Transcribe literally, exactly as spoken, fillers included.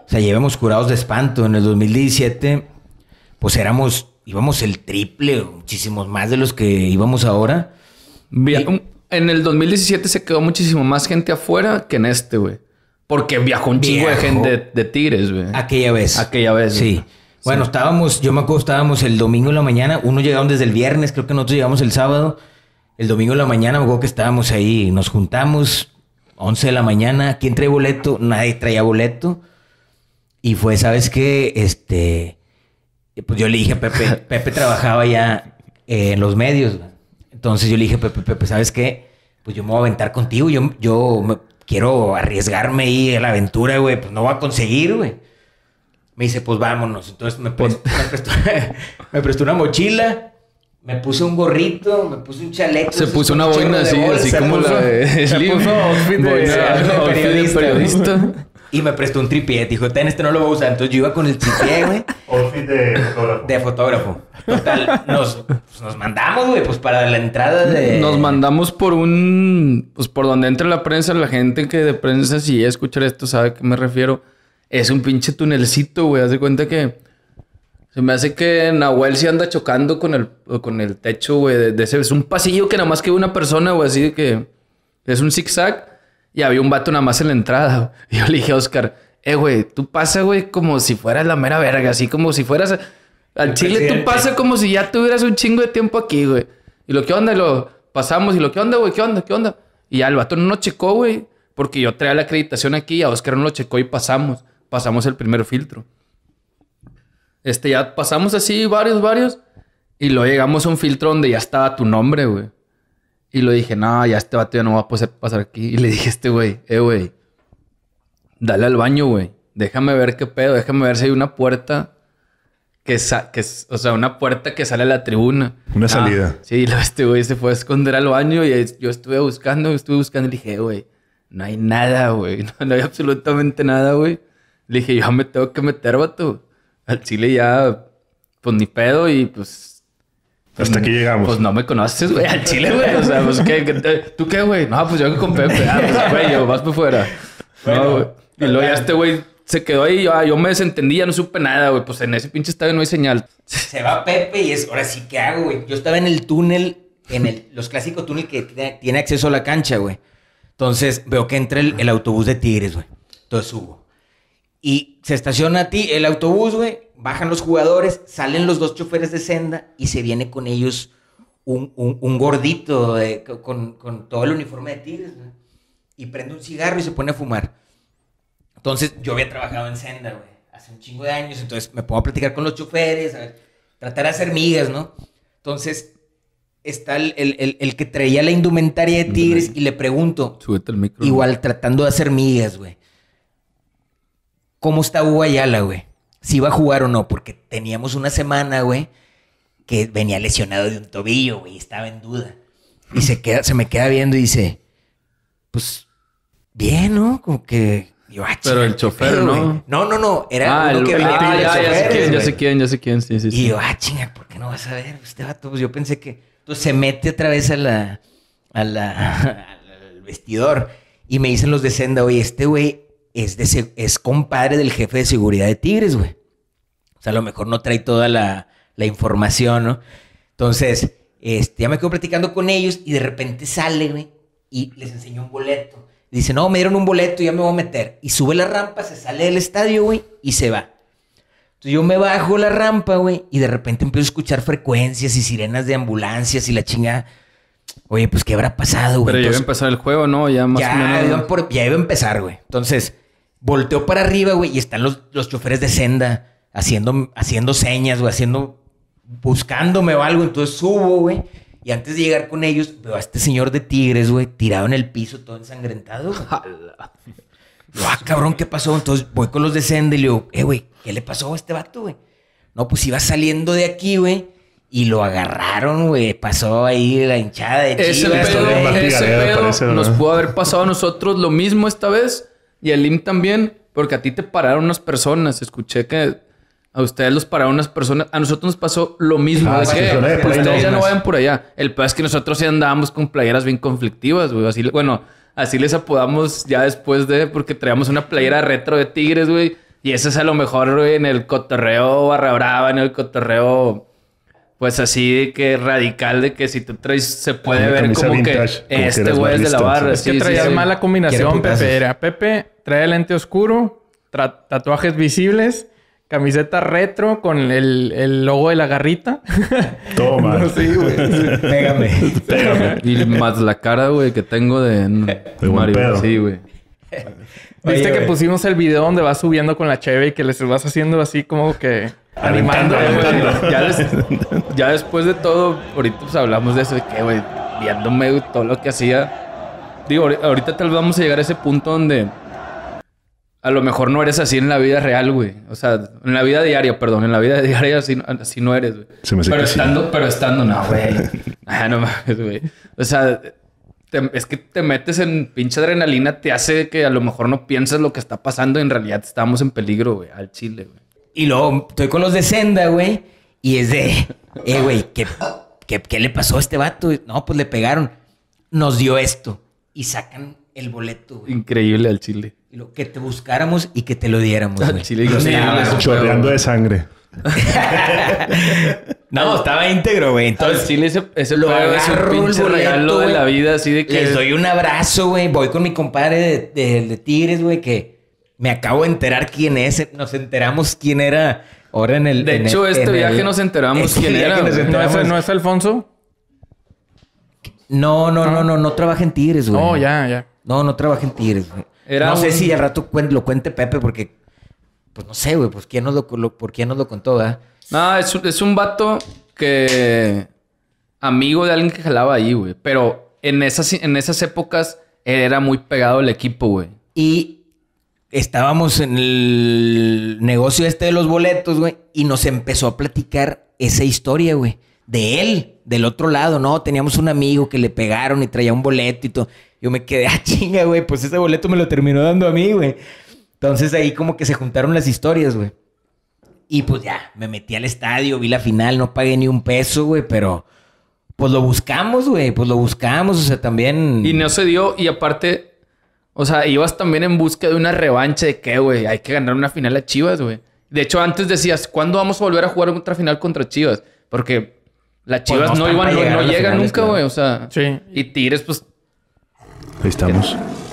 sea, ya íbamos curados de espanto. En el dos mil diecisiete, pues éramos, íbamos el triple, muchísimos más de los que íbamos ahora. Via- y... En el dos mil diecisiete se quedó muchísimo más gente afuera que en este, güey. Porque viajó un chingo de gente de, de Tigres, güey. Aquella vez. Aquella vez. Sí. Güey. Bueno, sí. estábamos, yo me acuerdo, estábamos el domingo en la mañana. Unos llegaron desde el viernes, creo que nosotros llegamos el sábado. El domingo en la mañana me acuerdo que estábamos ahí. Nos juntamos, once de la mañana. ¿Quién trae boleto? Nadie traía boleto. Y fue, ¿sabes qué? Este... Pues yo le dije a Pepe... Pepe trabajaba ya eh, en los medios, güey. Entonces yo le dije, Pepe, Pepe, ¿sabes qué? Pues yo me voy a aventar contigo. Yo, yo me, quiero arriesgarme ahí a la aventura, güey. Pues no voy a conseguir, güey. Me dice, pues vámonos. Entonces me prestó, me prestó, me prestó una mochila. Me puse un gorrito. Me puse un chaleco. Se puso una boina así, así como puso, la de Slim. Se puso outfit de, boina, de, de periodista. periodista. Y me prestó un tripié. Dijo, ten, este no lo voy a usar. Entonces yo iba con el tripié, güey. Outfit de fotógrafo. De fotógrafo. Total, nos, pues nos mandamos, güey, pues para la entrada de... Nos mandamos por un... Pues por donde entra la prensa. La gente que de prensa, si escuchar esto, sabe a qué me refiero. Es un pinche tunelcito, güey. Haz de cuenta que... Se me hace que Nahuel sí anda chocando con el, con el techo, güey. De, de ese, es un pasillo que nada más que una persona, güey. Así de que... Es un zigzag. Y había un vato nada más en la entrada. Y yo le dije a Oscar... Eh, güey, tú pasa, güey, como si fueras la mera verga. Así como si fueras... Al el Chile presidente. Tú pasa como si ya tuvieras un chingo de tiempo aquí, güey. Y lo que onda, y lo pasamos. Y lo que onda, güey, ¿qué onda? ¿Qué onda? Y ya el vato no nos checó, güey. Porque yo traía la acreditación aquí. Y a Oscar no lo checó y pasamos. Pasamos el primer filtro. Este, ya pasamos así varios, varios. Y luego llegamos a un filtro donde ya estaba tu nombre, güey. Y lo dije, no, ya este vato ya no va a poder pasar aquí. Y le dije a este güey, eh, güey, dale al baño, güey. Déjame ver qué pedo. Déjame ver si hay una puerta que, sa que o sea, una puerta que sale a la tribuna. Una ah, salida. Sí, y luego este güey se fue a esconder al baño y yo estuve buscando, estuve buscando y le dije, güey, no hay nada, güey. No, no hay absolutamente nada, güey. Le dije, yo me tengo que meter, vato. Al Chile ya, pues ni pedo y pues... Hasta aquí llegamos. Pues no me conoces, güey, al Chile, güey. O sea, pues, ¿qué, qué, ¿tú qué, güey? No, pues yo vengo con Pepe. Ah, pues, güey, yo, vas por fuera. Bueno, no, güey. Y luego ya este güey se quedó ahí. Yo, yo me desentendí, ya no supe nada, güey. Pues en ese pinche estadio no hay señal. Se va Pepe y es, ahora sí, ¿qué hago, güey? Yo estaba en el túnel, en el, los clásicos túneles que tiene, tiene acceso a la cancha, güey. Entonces veo que entra el, el autobús de Tigres, güey. Entonces subo. Y se estaciona a ti el autobús, güey. Bajan los jugadores, salen los dos choferes de senda y se viene con ellos un, un, un gordito de, con, con todo el uniforme de Tigres, güey. Y prende un cigarro y se pone a fumar. Entonces, yo había trabajado en senda, güey, hace un chingo de años. Entonces, me pongo a platicar con los choferes, a ver, tratar de hacer migas, ¿no? Entonces, está el, el, el, el que traía la indumentaria de Tigres y le pregunto, súbete el micro. Igual, ¿no? tratando de hacer migas, güey. ¿Cómo está Hugo Ayala, güey? Si iba a jugar o no, porque teníamos una semana, güey, que venía lesionado de un tobillo, güey, estaba en duda. Y se, queda, se me queda viendo y dice, pues, bien, ¿no? Como que... Yo, ah, pero el chofer, pedo, ¿no? Güey. No, no, no. Era ah, uno el, que venía ah, con ya, los ya sé choferes, quién, ya güey. sé quién, ya sé quién, sí, sí, sí. Y yo, ah, chinga, ¿por qué no vas a ver? Este vato, pues yo pensé que... Entonces se mete otra vez a la... A la... al vestidor. Y me dicen los de senda, oye, este güey es, de, es compadre del jefe de seguridad de Tigres, güey. O sea, a lo mejor no trae toda la, la información, ¿no? Entonces, este, ya me quedo platicando con ellos y de repente sale, güey, y les enseñó un boleto. Dice, no, me dieron un boleto, ya me voy a meter. Y sube la rampa, se sale del estadio, güey, y se va. Entonces yo me bajo la rampa, güey, y de repente empiezo a escuchar frecuencias y sirenas de ambulancias y la chingada. Oye, pues, ¿qué habrá pasado, güey? Pero Entonces, ya iba a empezar el juego, ¿no? Ya más ya, o menos. Iba por, ya iba a empezar, güey. Entonces, volteo para arriba, güey, y están los, los choferes de senda haciendo, haciendo señas, güey, haciendo... buscándome o algo. Entonces subo, güey. Y antes de llegar con ellos, veo a este señor de Tigres, güey, tirado en el piso, todo ensangrentado, güey. Yo, ah, cabrón, ¿qué pasó? Entonces voy con los de senda y le digo, eh, güey, ¿qué le pasó a este vato, güey? No, pues iba saliendo de aquí, güey, y lo agarraron, güey. Pasó ahí la hinchada de Ese Chivas, pedo, güey. ese pedo nos pudo haber pasado a nosotros lo mismo esta vez. Y el I M también, porque a ti te pararon unas personas. Escuché que a ustedes los pararon unas personas. A nosotros nos pasó lo mismo. Ah, Es sí, que pero ustedes por ahí ya no. no vayan por allá. El peor es que nosotros sí andábamos con playeras bien conflictivas, güey. Así, bueno, así les apodamos ya después de... Porque traíamos una playera retro de Tigres, güey. Y eso es a lo mejor, güey, en el cotorreo barra brava, en el cotorreo... Pues así de que radical, de que si tú traes, se puede Una ver camisa como vintage, que como que este eres güey es de la barrista, barra. Es que Sí, traías sí, sí. mala combinación, Quiero Pepe. putazos. Era Pepe, trae lente oscuro, tra- tatuajes visibles, camiseta retro con el, el logo de la garrita. Todo mal. Sí, güey. Pégame. Y más la cara, güey, que tengo de, de buen Mario. pedo. Sí, güey. Viste Oye, que güey. pusimos el video donde vas subiendo con la cheve y que les vas haciendo así como que... Animando. Güey, ya, des- ya después de todo, ahorita pues hablamos de eso, de que, güey, viéndome güey, todo lo que hacía. Digo, ahori- ahorita tal vez vamos a llegar a ese punto donde a lo mejor no eres así en la vida real, güey. O sea, en la vida diaria, perdón, en la vida diaria así, no- así no eres, güey. Se me hace Pero que sí. estando, pero estando, no, güey. Ah, no mames, güey. O sea, te- es que te metes en pinche adrenalina, te hace que a lo mejor no piensas lo que está pasando y en realidad estamos en peligro, güey, al chile, güey. Y luego estoy con los de Senda, güey. Y es de, eh, güey, ¿qué, qué, ¿qué le pasó a este vato? No, pues le pegaron. Nos dio esto. Y sacan el boleto, güey. Increíble al chile. Y lo que te buscáramos y que te lo diéramos, Al güey. chile No, increíble estaba- eso. Chorreando de sangre. no, estaba íntegro, güey. Al Entonces, chile ese, ese lo pedo es un agarro el pinche boleto, regalo de güey. la vida, así de que... les doy un abrazo, güey. Voy con mi compadre de, de- de Tigres, güey, que me acabo de enterar quién es. Nos enteramos quién era ahora en el... De en hecho, el- este en viaje el- nos enteramos este quién viaje era, nos güey. ¿No enteramos. es, ¿No es Alfonso? No, no, no, no, no trabaja en Tigres, güey. Oh, ya, ya. No, no trabaja en Tigres, güey. Era no sé un- si al rato cuen- lo cuente Pepe porque... Pues no sé, güey. Pues quién nos lo, lo- por quién nos lo contó, ¿verdad? No, es, un- es un vato que... Amigo de alguien que jalaba ahí, güey. Pero en esas, en esas épocas él era muy pegado al equipo, güey. Y estábamos en el negocio este de los boletos, güey. Y nos empezó a platicar esa historia, güey. De él, del otro lado, ¿no? Teníamos un amigo que le pegaron y traía un boleto y todo. Yo me quedé, ah, chinga, güey. Pues ese boleto me lo terminó dando a mí, güey. Entonces ahí como que se juntaron las historias, güey. Y pues ya, me metí al estadio, vi la final, no pagué ni un peso, güey. Pero pues lo buscamos, güey. Pues lo buscamos, o sea, también... Y no se dio. Y aparte, o sea, ibas también en busca de una revancha de qué, güey. Hay que ganar una final a Chivas, güey. De hecho, antes decías, ¿cuándo vamos a volver a jugar otra final contra Chivas? Porque las Chivas Pues no no, están iban, para no, llegar no a las llegan finales, nunca, claro. güey. O sea, Sí. y Tigres, pues, Ahí estamos.